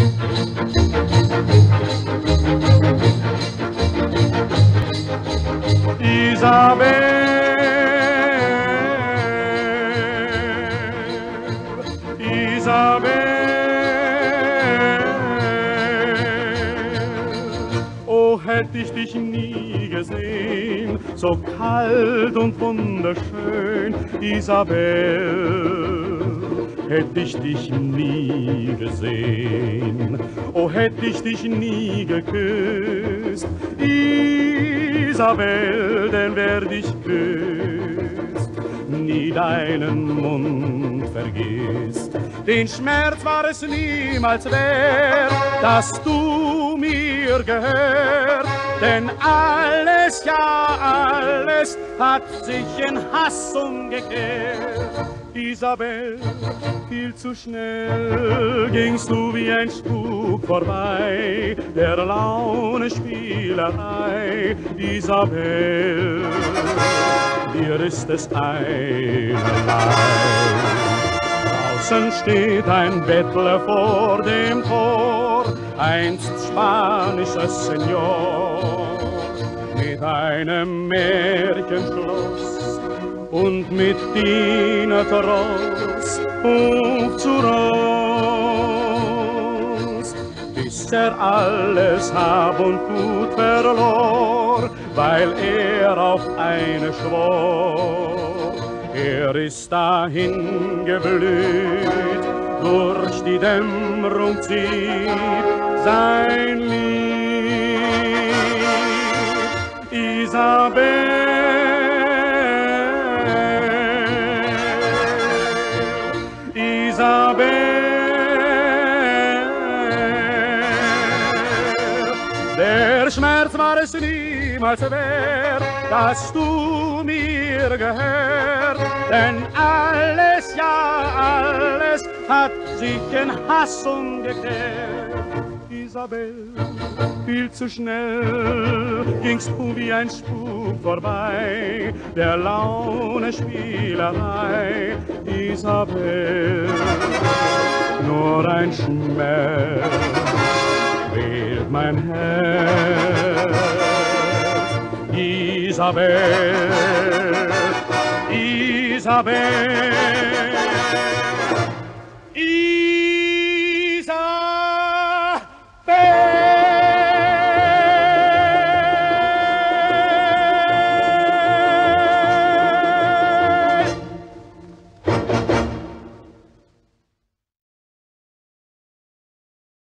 Oh, hätt ich dich nie gesehen, so kalt und wunderschön, Isabel, hätt ich dich nie gesehen. Oh, hätt ich dich nie geküsst, Isabel, denn wer dich küsst, nie deinen Mund vergisst. Den Schmerz war es niemals wert, dass du mir gehört, denn alles, ja alles, hat sich in Hass umgekehrt. Isabel, viel zu schnell gingst du wie ein Spuk vorbei, der Laune Spielerei. Isabel, dir ist es einerlei. Draußen steht ein Bettler vor dem Tor, einst spanischer Senior, mit einem Märchenschloss und mit Dienertross hoch zu Ross, bis alles Hab und Gut verlor, weil er auf eine schwor. Er ist dahin geblüht, durch die Dämmerung zieht sein Lied. Isabel, der Schmerz war es niemals wert, dass du mir gehört, denn alles, ja alles, hat sich in Hass umgekehrt. Isabel, viel zu schnell gingst du wie ein Spuk vorbei, der Laune Spielerei. Isabel, nur ein Schmerz quält mein Herz. Isabel, Isabel, Isabel.